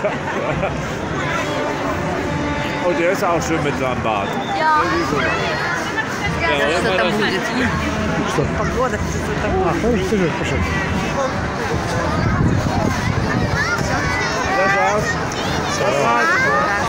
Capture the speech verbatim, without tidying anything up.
Oh, der ist auch schön mit seinem Bart. Ja. Ja, Что там будет? Что? Погода, что там. А, ну, вперед, пошел.